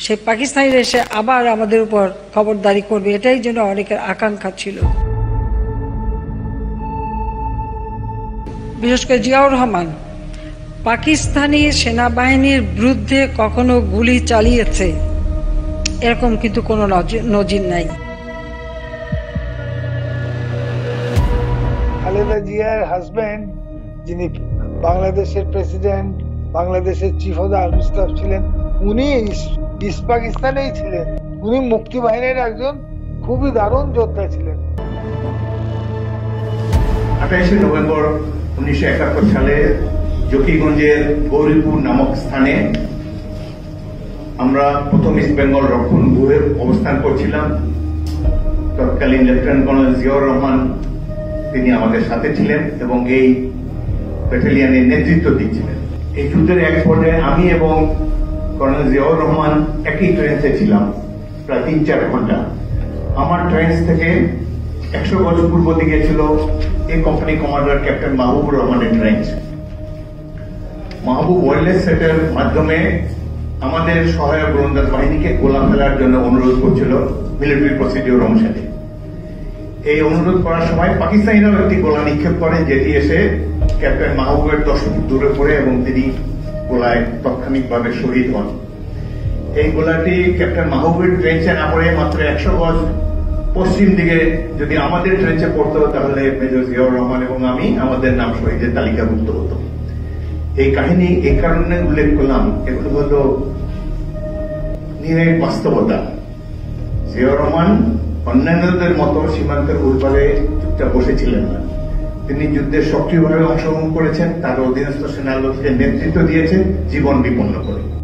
সে পাকিস্তানিরা এসে আবার আমাদের উপর খবরদারি করবে, এটাই যেন অনেকের আকাঙ্ক্ষা ছিল। বিশেষ করে জিয়াউর রহমান পাকিস্তানি সেনাবাহিনীর বিরুদ্ধে কখনো গুলি চালিয়েছে এরকম কিন্তু কোনো নজির নাই। খালেদা জিয়ার হাজবেন্ড, যিনি বাংলাদেশের প্রেসিডেন্ট, বাংলাদেশের chief of the army staff ছিলেন, উনি ইস্ট পাকিস্তানেই ছিলেন। উনি মুক্তিবাহিনীর একজন খুবই দারুণ যোদ্ধা ছিলেন। 28 নভেম্বর 1971 সালে জকিগঞ্জের গৌরীপুর নামক স্থানে আমরা প্রথম ইস্ট বেঙ্গল রক্ষণ ব্যুহে অবস্থান করছিলাম। তৎকালীন লেফটেন্যান্ট কর্নেল জিয়াউর রহমান তিনি আমাদের সাথে ছিলেন এবং এই ব্যাটালিয়নের নেতৃত্ব দিচ্ছিলেন। এই যুদ্ধের এক পর্যায়ে আমি এবং কর্নেল জিয়াউর রহমান একই ট্রেন্সে ছিলাম প্রায় 3-4 ঘন্টা। আমার ট্রেন্স থেকে 100 গজ পূর্ব দিকে ছিল এই কোম্পানি কমান্ডার ক্যাপ্টেন মাহবুবুর রহমানের ট্রেন্স। মাহবুব ওয়ারলেস সেটের মাধ্যমে আমাদের সহায়ক গোলন্দাজ বাহিনীকে গোলা ফেলার জন্য অনুরোধ করছিল মিলিটারি প্রসিডিওর অনুসারে। এই অনুরোধ করার সময় পাকিস্তানিরাও একটি গোলা নিক্ষেপ করেন, যেটি এসে ক্যাপ্টেন মাহবুবের 10 ফুট দূরে পড়ে এবং তিনি গোলায় তাৎক্ষণিকভাবে শহীদ হন। এই গোলাটি ক্যাপ্টেন মাহবুবের ট্রেঞ্চে না পড়ে মাত্র 100 গজ পশ্চিম দিকে যদি আমাদের ট্রেঞ্চে পড়তো তাহলে মেজর জিয়াউর রহমান এবং আমি আমাদের নাম শহীদের তালিকাভুক্ত হতো। এই কাহিনী এই কারণে উল্লেখ করলাম, এগুলো হল নিরেট বাস্তবতা। জিয়াউর রহমান অন্যান্যদের মতো সীমান্তের উৎপাদে চুপচাপ বসেছিলেন না। তিনি যুদ্ধে সক্রিয়ভাবে অংশগ্রহণ করেছেন, তার অধীনস্থ সেনার লোককে নেতৃত্ব দিয়েছেন জীবন বিপন্ন করে।